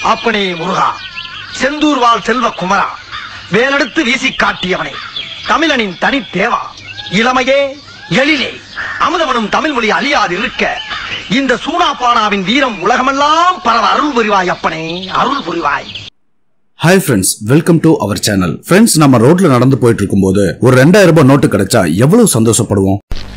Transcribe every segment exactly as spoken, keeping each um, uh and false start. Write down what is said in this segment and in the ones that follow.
அப்பனே முருகா, செந்தூர் வாழ் செல்வ குமரா, வேலெடுத்து வீசி காட்டியவனே, தமிழனின் தனி தேவா, இளமையே எழிலே அமுதவனும் தமிழ் மொழி அழியாது இருக்க இந்த சூனாப்பானாவின் வீரம் உலகமெல்லாம் பரவ அருள் புரிவாய் அப்பனே, அருள் புரிவாய். Hi friends, welcome to our channel. Friends, நம்ம ரோட்ல நடந்து போயிட்டு இருக்கும்போது ஒரு ரெண்டாயிரம் ரூபாய் நோட்டு கிடைச்சா எவ்வளவு சந்தோஷப்படுவோம்.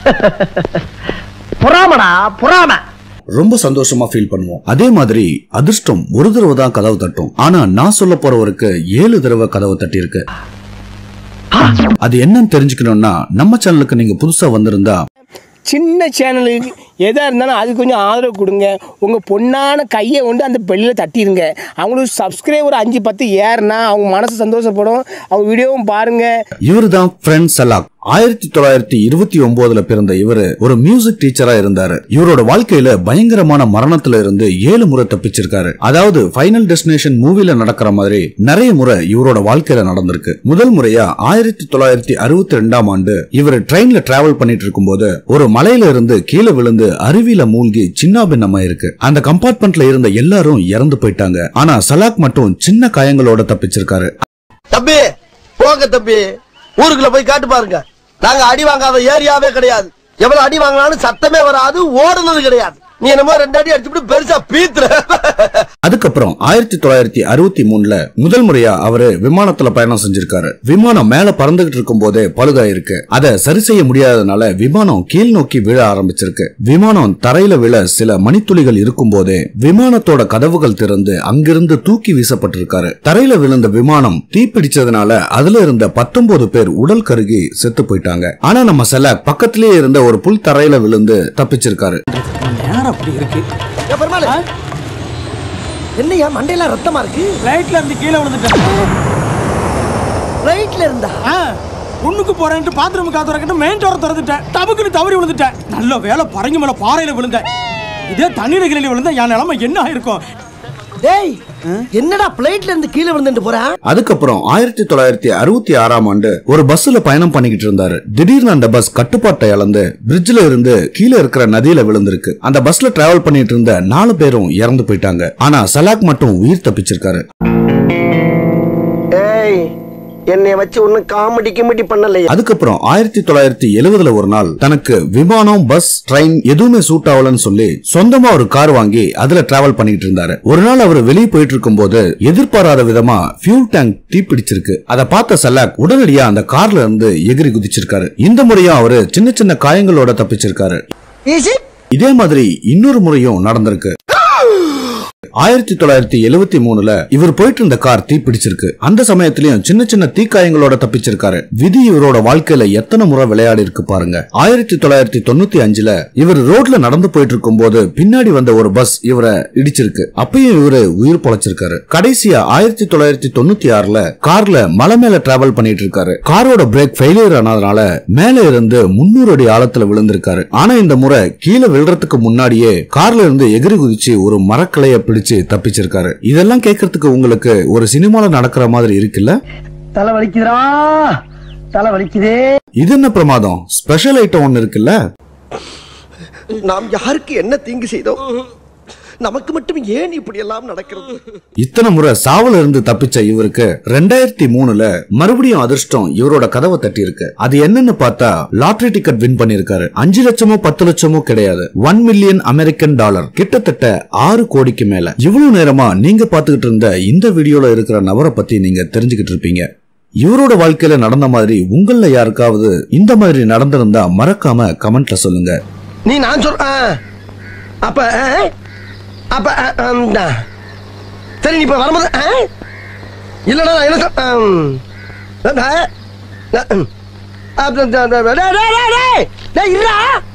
புறாமடா புறாம ரொம்ப சந்தோஷமா ஃபீல் பண்ணுவோம். அதே மாதிரி அதிர்ஷ்டம் ஒரு தடவை தான் கதவு தட்டும், ஆனா நான் சொல்ல போறவருக்கு ஏழு தடவை கதவு தட்டி இருக்கு. அது என்னன்னு தெரிஞ்சுக்கணும்னா நம்ம சேனலுக்கு நீங்க புதுசா வந்திருந்தா சின்ன சேனலுக்கு எதாக இருந்தாலும் அது கொஞ்சம் ஆதரவு கொடுங்க. உங்கள் பொண்ணான கையை கொண்டு அந்த பெல்லில் தட்டிடுங்க. அவங்களுக்கு சப்ஸ்கிரைபர் அஞ்சு பத்து ஏறுனா அவங்க மனசு சந்தோஷப்படும். அவங்க வீடியோவும் பாருங்கள். இவரு தான் ஃப்ரெண்ட் சலாக். ஆயிரத்தி தொள்ளாயிரத்தி இருபத்தி ஒன்பதுல பிறந்த இவரு ஒரு மியூசிக் டீச்சரா இருந்தாரு. இவரோட வாழ்க்கையில பயங்கரமான மரணத்துல இருந்து ஏழு முறை தப்பிச்சிருக்காரு. அதாவது ஃபைனல் டெஸ்டினேஷன் மூவில நடக்கிற மாதிரி நிறைய முறை இவரோட வாழ்க்கையில நடந்திருக்கு. முதல் முறையா ஆயிரத்தி தொள்ளாயிரத்தி அறுபத்தி ரெண்டாம் ஆண்டு இவர் ட்ரெயின்ல டிராவல் பண்ணிட்டு இருக்கும் போது ஒரு மலையில இருந்து கீழே விழுந்து அருவியில மூழ்கி சின்ன பின்னமா இருக்கு. அந்த கம்பார்ட்மெண்ட்ல இருந்த எல்லாரும் இறந்து போயிட்டாங்க. ஆனா சலாக் மட்டும் சின்ன காயங்களோட தப்பிச்சிருக்காரு. தம்பி போங்க தம்பி, ஊருக்குள்ள போய் காட்டு பாருங்க. நாங்க அடி வாங்காத ஏரியாவே கிடையாது. எவ்வளவு அடி வாங்கினாலும் சத்தமே வராது, ஓடுனது கிடையாது. நீ என்னமோ ரெண்டு அடி அடிச்சுட்டு பெருசா பீத்துற. அதுக்கப்புறம் ஆயிரத்தி தொள்ளாயிரத்தி அறுபத்தி மூணுல முதல் முறையா அவரு விமானத்துல பயணம் செஞ்சிருக்காரு. விமானம் மேல பறந்துகிட்டு இருக்கும் போதே பழுதாயிருக்கு. அதை சரி செய்ய முடியாதனால விமானம் கீழ் நோக்கி விழ ஆரம்பிச்சிருக்கு. விமானம் தரையில விழ சில மணித்துளிகள் இருக்கும் போதே விமானத்தோட கதவுகள் திறந்து அங்கிருந்து தூக்கி வீசப்பட்டிருக்காரு. தரையில விழுந்த விமானம் தீப்பிடிச்சதுனால அதுல இருந்த பத்தொன்பது பேர் உடல் கருகி செத்து போயிட்டாங்க. ஆனா நம்ம சலாக் பக்கத்திலேயே இருந்த ஒரு புல் தரையில விழுந்து தப்பிச்சிருக்காரு. அப்படி இருக்கு. என்னையா மண்டையில ரத்தமா இருக்கு? ரைட்ல இருந்து கீழே விழுந்துட்டேன். ரைட்ல இருந்தா ஒண்ணுக்கு போறேன்ட்டு பாத்ரூம் காத்து வரக்கிட்டு மெயின் டோரை திறந்துட்டேன். டபுக்குன்னு தவறி விழுந்துட்டேன். நல்ல வேலை பறங்கி மேல பாறையில விழுந்தேன். இதே தண்ணீர் கிளி விழுந்தா என் நிலைமை என்ன ஆயிருக்கும்? டேய், என்னடா பிளைட்ல இருந்து கீழே விழுந்துட்டு போறேன். அதுக்கப்புறம் ஆயிரத்தி தொள்ளாயிரத்தி அறுபத்தி ஆறாம் ஆண்டு ஒரு பஸ்ல பயணம் பண்ணிக்கிட்டு இருந்தாரு. திடீர்னு அந்த பஸ் கட்டுப்பாட்டை இழந்து பிரிட்ஜ்ல இருந்து கீழே இருக்கிற நதியில விழுந்திருக்கு. அந்த பஸ்ல டிராவல் பண்ணிட்டு இருந்த நாலு பேரும் இறந்து போயிட்டாங்க. ஆனா சலாக் மட்டும் உயிர் தப்பிச்சிருக்காரு. என்னை வச்சு ஒன்னும் காமெடி கிமெடி பண்ணலையே. அதுக்கப்புறம் ஆயிரத்தி தொள்ளாயிரத்தி எழுபதுல ஒரு நாள் தனக்கு விமானம், பஸ், ட்ரெயின் எதுவுமே சூட் ஆகலன்னு சொல்லி சொந்தமா ஒரு கார் வாங்கி அதுல டிராவல் பண்ணிட்டு இருந்தாரு. ஒரு நாள் அவர் வெளியே போயிட்டு இருக்கும் போது எதிர்பாராத விதமா ஃபியூல் டேங்க் தீப்பிடிச்சிருக்கு. அதை பார்த்த சலாக் உடனடியா அந்த கார்ல இருந்து எகிரி குதிச்சிருக்காரு. இந்த முறையும் அவரு சின்ன சின்ன காயங்களோட தப்பிச்சிருக்காரு. இதே மாதிரி இன்னொரு முறையும் நடந்திருக்கு. ஆயிரத்தி தொள்ளாயிரத்தி எழுபத்தி மூணுல இவர் போயிட்டு இருந்த கார் தீ பிடிச்சிருக்கு. அந்த சமயத்திலயும் சின்ன சின்ன தீக்காயங்களோட தப்பிச்சிருக்காரு. விதி இவரோட வாழ்க்கையில எத்தனை முறை விளையாடி இருக்கு பாருங்க. ஆயிரத்தி தொள்ளாயிரத்தி தொண்ணூத்தி அஞ்சுல இவர் ரோட்ல நடந்து போயிட்டு இருக்கும் போது பின்னாடி வந்த ஒரு பஸ் இவரை இடிச்சிருக்கு. அப்பயும் இவரு உயிர் பொழைச்சிருக்காரு. கடைசியா ஆயிரத்தி தொள்ளாயிரத்தி தொண்ணூத்தி ஆறுல கார்ல மலை மேல டிராவல் பண்ணிட்டு இருக்காரு. காரோட பிரேக் ஃபெயிலியர் ஆனதுனால மேல இருந்து முன்னூறு அடி ஆழத்துல விழுந்திருக்காரு. ஆனா இந்த முறை கீழே விழுறதுக்கு முன்னாடியே கார்ல இருந்து எகிரி குதிச்சு ஒரு மரக்கிளைய பிடிச்சு தப்பிச்சிருக்காரு. இதெல்லாம் கேட்கறதுக்கு உங்களுக்கு ஒரு சினிமால நடக்கிற மாதிரி இருக்குல்ல? தலை வலிக்குதுடா, தலை வலிக்குதே. இது என்ன பிரமாதம்? ஸ்பெஷல் ஐட்டம் ஒன்னு இருக்குல்ல. நாம் யாருக்கு என்ன தீங்கு செய்தோம்? நமக்கு மட்டும் ஏன் இப்படி எல்லாம் நடக்கிறது? இத்தனை முறை சாவுல இருந்து தப்பிச்ச இவருக்கு ரெண்டாயிரத்தி மூணுல மறுபடியும் அதிர்ஷ்டம் இவரோட கதவை தட்டி இருக்கு. அது என்னன்னு பார்த்தா லாட்டரி டிக்கெட் வின் பண்ணிருக்காரு. அஞ்சு லட்சமோ பத்து லட்சமோ கிடையாது, ஒன் மில்லியன் அமெரிக்கன் டாலர், கிட்டத்தட்ட ஆறு கோடிக்கு மேல. இவ்வளவு நேரமா நீங்க பாத்துக்கிட்டு இருந்த இந்த வீடியோல இருக்கிற நபரை பத்தி நீங்க தெரிஞ்சுக்கிட்டு இருப்பீங்க. இவரோட வாழ்க்கையில நடந்த மாதிரி உங்கள யாருக்காவது இந்த மாதிரி நடந்திருந்தா மறக்காம கமெண்ட்ல சொல்லுங்க. நீ நான் சொல்ற அப்ப அப்ப சரி, நீ இப்ப வரும்போது இல்லடா என்ன